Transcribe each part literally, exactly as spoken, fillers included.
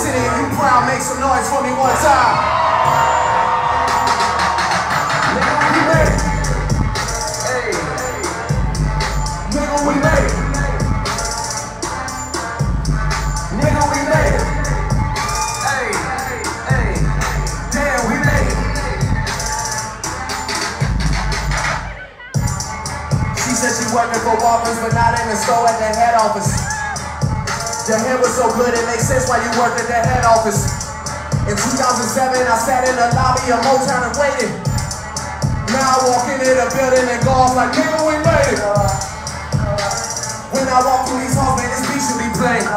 City and you proud, make some noise for me one time. Nigga, we made it. Hey. Nigga, we made it. Nigga, we made it. Hey, hey, damn, we made it. She said she working for Walgreens, but not in the store, at the head office. Your hair was so good, it makes sense why you worked at the head office. In two thousand seven, I sat in the lobby of Motown and waited. Now I walk into the building and go off like, nigga, we made it. When I walk through these halls, man, this beat should be playing.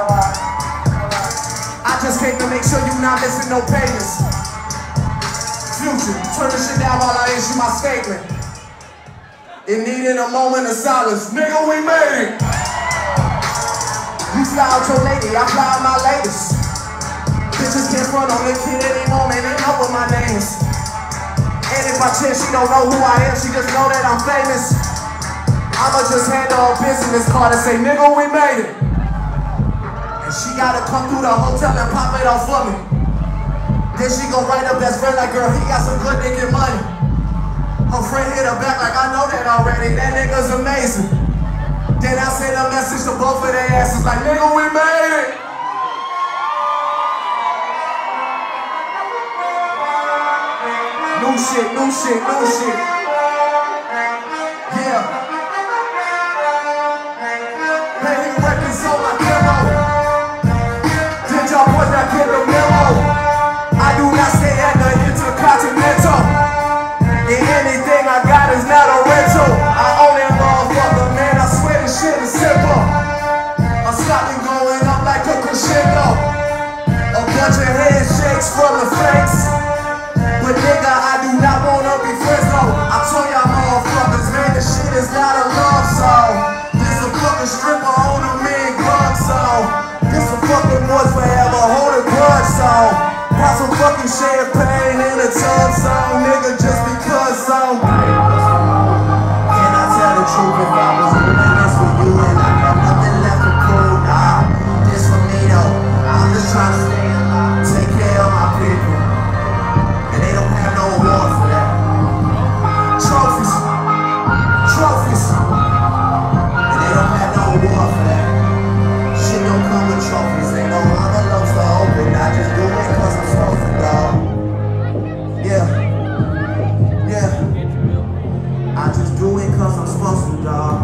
I just came to make sure you not missing no payments. Future, turn this shit down while I issue my statement. It needed a moment of silence. Nigga, we made it. You fly out your lady, I fly out my latest. Bitches can't front on the kid anymore, man, they know what my name is. And if I chance, she don't know who I am, she just know that I'm famous. I'ma just hand her a business card and say, nigga, we made it. And she gotta come through the hotel and pop it off for me. Then she gon' write her best friend like, girl, he got some good nigga money. Her friend hit her back like, I know that already, that nigga's amazing. Then I sent a message to both of their asses like, nigga, we made it. New shit, new shit, new shit. Yeah. Paying records on my demo. Did y'all boys not get the memo? I do not stay at the Intercontinental. And anything I got is not a rental. I own that motherfucker, man, I swear this shit is simple. I'm stopping going up like a crescendo. A bunch of handshakes from the flanks. But nigga, I do not wanna be friends though. I told y'all motherfuckers, man, this shit is not a love song. This a fucking stripper on a mean glove song. This a fucking boys forever hold a grudge song. Pop some fucking champagne in a tub song, nigga, just because song. Can I tell the truth if I was doing this for you and I got nothing left to prove? Nah, this for me though. I'm just trying to stay alive, take care of my people. And they don't have no award for that. Trophies, trophies. And they don't have no award for that. Shit don't come with trophies. Ain't no envelopes to open. I just do it cause I'm supposed to, dog. Yeah, yeah. I just do it cause I'm supposed to, dog.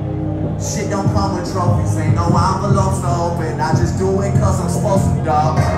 Shit don't come with trophies. Ain't no envelopes to open. I just do it cause I'm supposed to, dog.